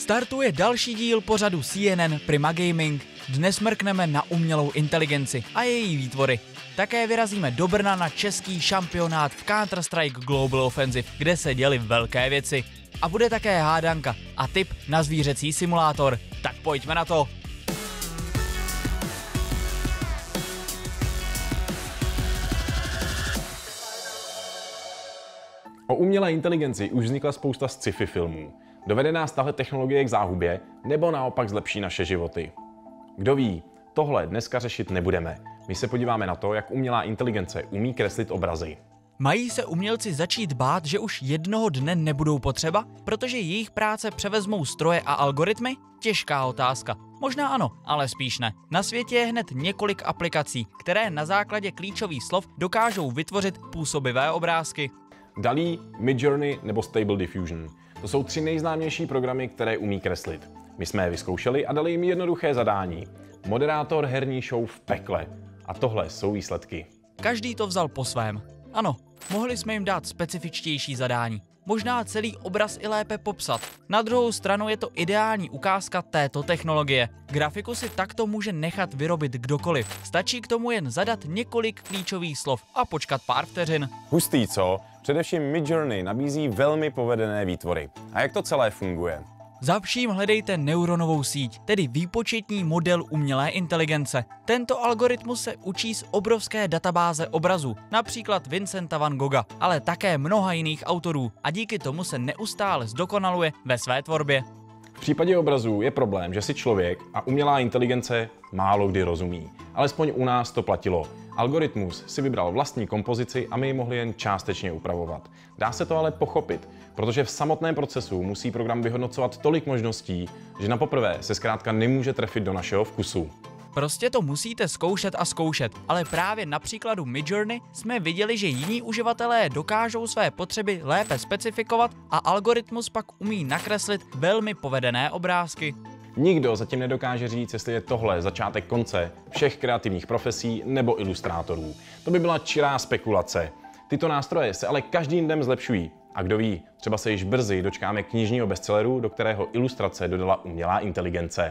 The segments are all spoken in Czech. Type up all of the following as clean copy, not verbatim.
Startuje další díl pořadu CNN Prima Gaming. Dnes mrkneme na umělou inteligenci a její výtvory. Také vyrazíme do Brna na český šampionát v Counter-Strike Global Offensive, kde se děly velké věci. A bude také hádanka a tip na zvířecí simulátor. Tak pojďme na to! O umělé inteligenci už vznikla spousta sci-fi filmů. Dovede nás tahle technologie k záhubě, nebo naopak zlepší naše životy? Kdo ví, tohle dneska řešit nebudeme. My se podíváme na to, jak umělá inteligence umí kreslit obrazy. Mají se umělci začít bát, že už jednoho dne nebudou potřeba, protože jejich práce převezmou stroje a algoritmy? Těžká otázka. Možná ano, ale spíš ne. Na světě je hned několik aplikací, které na základě klíčových slov dokážou vytvořit působivé obrázky. DALL-E, Midjourney nebo Stable Diffusion. To jsou 3 nejznámější programy, které umí kreslit. My jsme je vyzkoušeli a dali jim jednoduché zadání. Moderátor herní show v pekle. A tohle jsou výsledky. Každý to vzal po svém. Ano, mohli jsme jim dát specifičtější zadání. Možná celý obraz i lépe popsat. Na druhou stranu je to ideální ukázka této technologie. Grafiku si takto může nechat vyrobit kdokoliv. Stačí k tomu jen zadat několik klíčových slov a počkat pár vteřin. Hustý, co? Především Midjourney nabízí velmi povedené výtvory. A jak to celé funguje? Za vším hledejte neuronovou síť, tedy výpočetní model umělé inteligence. Tento algoritmus se učí z obrovské databáze obrazů, například Vincenta van Gogha, ale také mnoha jiných autorů a díky tomu se neustále zdokonaluje ve své tvorbě. V případě obrazů je problém, že si člověk a umělá inteligence málo kdy rozumí. Alespoň u nás to platilo. Algoritmus si vybral vlastní kompozici a my ji mohli jen částečně upravovat. Dá se to ale pochopit, protože v samotném procesu musí program vyhodnocovat tolik možností, že na poprvé se zkrátka nemůže trefit do našeho vkusu. Prostě to musíte zkoušet a zkoušet, ale právě na příkladu Midjourney jsme viděli, že jiní uživatelé dokážou své potřeby lépe specifikovat a algoritmus pak umí nakreslit velmi povedené obrázky. Nikdo zatím nedokáže říct, jestli je tohle začátek konce všech kreativních profesí nebo ilustrátorů. To by byla čirá spekulace. Tyto nástroje se ale každým dnem zlepšují. A kdo ví, třeba se již brzy dočkáme knižního bestselleru, do kterého ilustrace dodala umělá inteligence.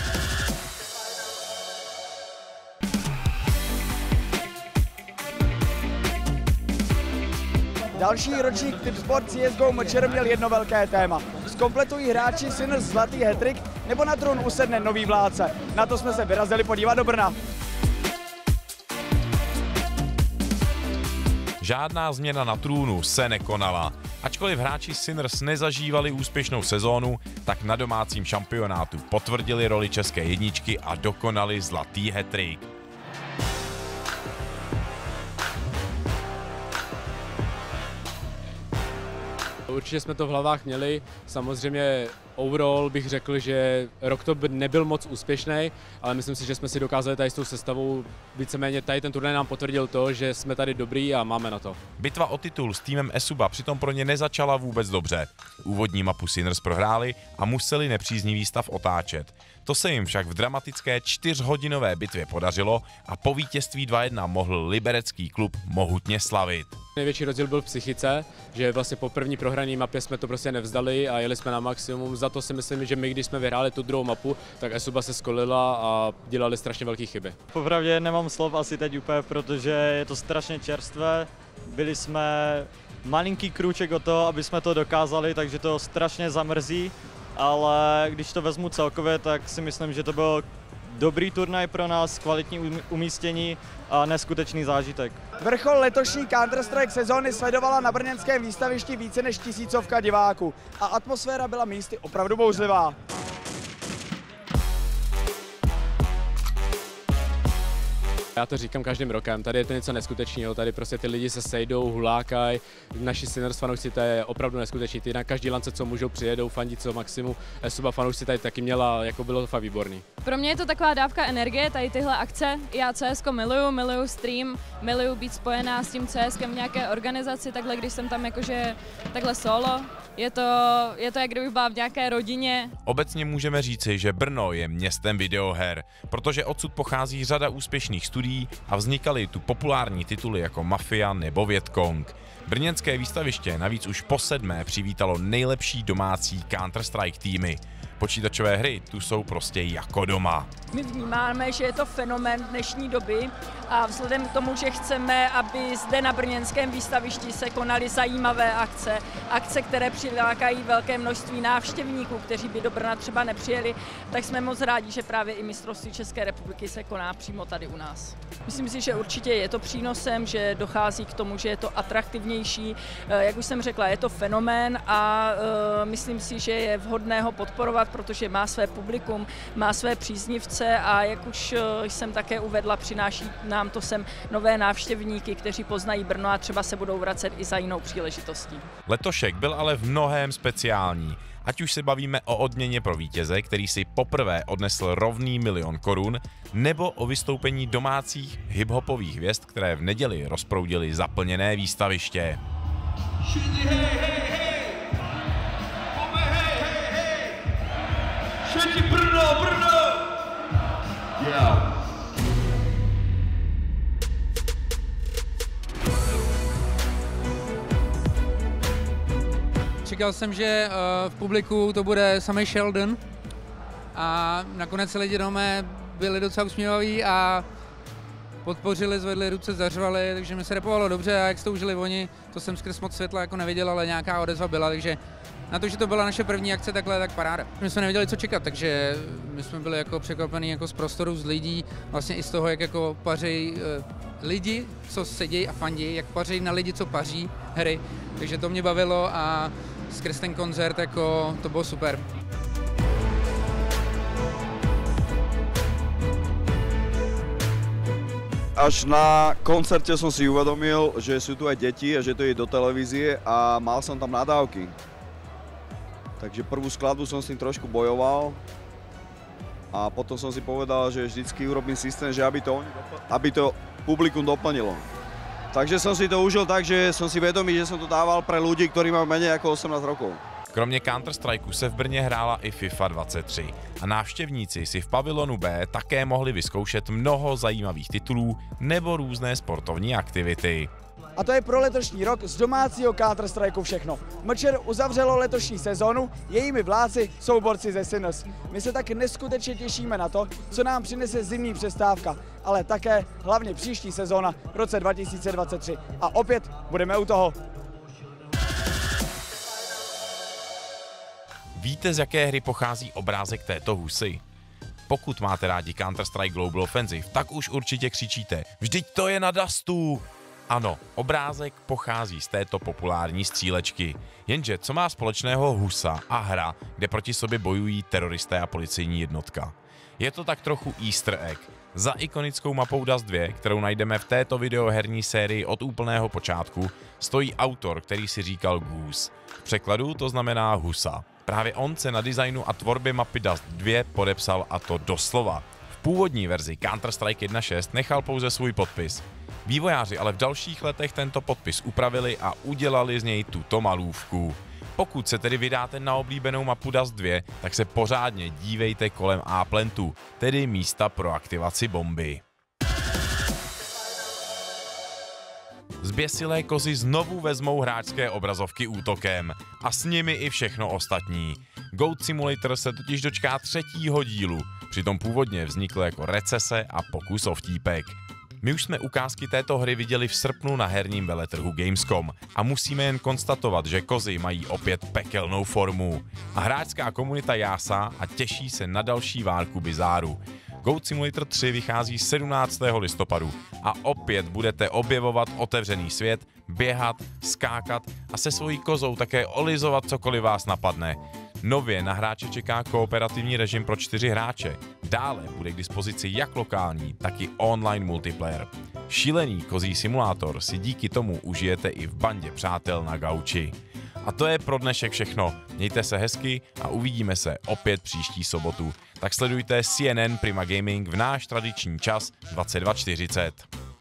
Další ročník Tipsport CSGO Mčr měl jedno velké téma. Zkompletují hráči Sinners zlatý hat-trick nebo na trůn usedne nový vládce. Na to jsme se vyrazili podívat do Brna. Žádná změna na trůnu se nekonala. Ačkoliv hráči Sinners nezažívali úspěšnou sezónu, tak na domácím šampionátu potvrdili roli české jedničky a dokonali zlatý hat-trick. Určitě jsme to v hlavách měli, samozřejmě overall bych řekl, že rok to nebyl moc úspěšný, ale myslím si, že jsme si dokázali tady s tou sestavou víceméně tady ten turnaj nám potvrdil to, že jsme tady dobrý a máme na to. Bitva o titul s týmem eSuba přitom pro ně nezačala vůbec dobře. Úvodní mapu Sinners prohráli a museli nepříznivý stav otáčet. To se jim však v dramatické 4hodinové bitvě podařilo a po vítězství 2-1 mohl liberecký klub mohutně slavit. Největší rozdíl byl v psychice, že vlastně po první prohrané mapě jsme to prostě nevzdali a jeli jsme na maximum. Za to si myslím, že my, když jsme vyhráli tu druhou mapu, tak eSuba se skolila a dělali strašně velké chyby. Popravdě nemám slov asi teď úplně, protože je to strašně čerstvé. Byli jsme malinký krůček od toho, aby jsme to dokázali, takže to strašně zamrzí. Ale když to vezmu celkově, tak si myslím, že to byl dobrý turnaj pro nás, kvalitní umístění a neskutečný zážitek. Vrchol letošní Counter-Strike sezóny sledovala na brněnském výstavišti více než 1000 diváků a atmosféra byla místy opravdu bouřlivá. Já to říkám každým rokem, tady je to něco neskutečného, tady prostě ty lidi se sejdou, hulákají, naši Sinners fanoušci, to je opravdu neskutečný, ty na každý lance, co můžou, přijedou, fandí co maximum, eSuba fanoušci tady taky měla, jako bylo to fakt výborný. Pro mě je to taková dávka energie, tady tyhle akce, já CSko miluju stream, miluju být spojená s tím CSkem v nějaké organizaci, takhle když jsem tam jakože takhle solo. Je to, jak kdybych byla v nějaké rodině. Obecně můžeme říci, že Brno je městem videoher, protože odsud pochází řada úspěšných studií a vznikaly tu populární tituly jako Mafia nebo Vietcong. Brněnské výstaviště navíc už po 7. přivítalo nejlepší domácí Counter-Strike týmy. Počítačové hry tu jsou prostě jako doma. My vnímáme, že je to fenomén dnešní doby a vzhledem k tomu, že chceme, aby zde na brněnském výstavišti se konaly zajímavé akce, které přilákají velké množství návštěvníků, kteří by do Brna třeba nepřijeli, tak jsme moc rádi, že právě i mistrovství České republiky se koná přímo tady u nás. Myslím si, že určitě je to přínosem, že dochází k tomu, že je to atraktivnější. Jak už jsem řekla, je to fenomén a myslím si, že je vhodné ho podporovat, protože má své publikum, má své příznivce a jak už jsem také uvedla, přináší nám to sem nové návštěvníky, kteří poznají Brno a třeba se budou vracet i za jinou příležitostí. Letošek byl ale v mnohém speciální. Ať už se bavíme o odměně pro vítěze, který si poprvé odnesl rovný 1 000 000 korun, nebo o vystoupení domácích hip-hopových hvězd, které v neděli rozproudily zaplněné výstaviště. Čekal jsem, že v publiku to bude samý Sheldon a nakonec se lidi doma byli docela usmívaví a podpořili, zvedli ruce, zařvali, takže mi se rapovalo dobře a jak jste užili oni, to jsem skrz moc světla jako neviděl, ale nějaká odezva byla, takže na to, že to byla naše první akce takhle, tak paráda. My jsme nevěděli, co čekat, takže my jsme byli jako překvapení jako z prostoru, z lidí, vlastně i z toho, jak jako paří lidi, co sedějí a fandí, jak paří na lidi, co paří hry, takže to mě bavilo a skrz ten koncert jako to bylo super. Až na koncerte som si uvedomil, že sú tu aj deti a že to je do televízie a mal som tam nadávky. Takže prvú skladbu som s tým trošku bojoval a potom som si povedal, že vždycky urobím systém, že aby to publikum doplnilo. Takže som si to užil tak, že som si vedomý, že som to dával pre ľudí, ktorí majú menej ako 18 rokov. Kromě Counter-Strikeu se v Brně hrála i FIFA 23 a návštěvníci si v pavilonu B také mohli vyzkoušet mnoho zajímavých titulů nebo různé sportovní aktivity. A to je pro letošní rok z domácího Counter-Strikeu všechno. Mčr uzavřelo letošní sezónu, jejími vládci jsou borci ze Sinners. My se tak neskutečně těšíme na to, co nám přinese zimní přestávka, ale také hlavně příští sezóna v roce 2023. A opět budeme u toho. Víte, z jaké hry pochází obrázek této husy? Pokud máte rádi Counter-Strike Global Offensive, tak už určitě křičíte: vždyť to je na Dustu! Ano, obrázek pochází z této populární střílečky. Jenže co má společného husa a hra, kde proti sobě bojují teroristé a policejní jednotka? Je to tak trochu easter egg. Za ikonickou mapou Dust 2, kterou najdeme v této videoherní sérii od úplného počátku, stojí autor, který si říkal Goose. V překladu to znamená husa. Právě on se na designu a tvorbě mapy Dust 2 podepsal, a to doslova. V původní verzi Counter-Strike 1.6 nechal pouze svůj podpis. Vývojáři ale v dalších letech tento podpis upravili a udělali z něj tuto malůvku. Pokud se tedy vydáte na oblíbenou mapu Dust 2, tak se pořádně dívejte kolem A-plantu, tedy místa pro aktivaci bomby. Zběsilé kozy znovu vezmou hráčské obrazovky útokem a s nimi i všechno ostatní. Goat Simulator se totiž dočká 3. dílu, přitom původně vznikl jako recese a pokus o vtípek. My už jsme ukázky této hry viděli v srpnu na herním veletrhu Gamescom a musíme jen konstatovat, že kozy mají opět pekelnou formu. A hráčská komunita jásá a těší se na další várku bizáru. Goat Simulator 3 vychází 17. listopadu a opět budete objevovat otevřený svět, běhat, skákat a se svojí kozou také olizovat cokoliv vás napadne. Nově na hráče čeká kooperativní režim pro 4 hráče. Dále bude k dispozici jak lokální, tak i online multiplayer. Šílený kozí simulátor si díky tomu užijete i v bandě přátel na gauči. A to je pro dnešek všechno. Mějte se hezky a uvidíme se opět příští sobotu. Tak sledujte CNN Prima Gaming v náš tradiční čas 22:40.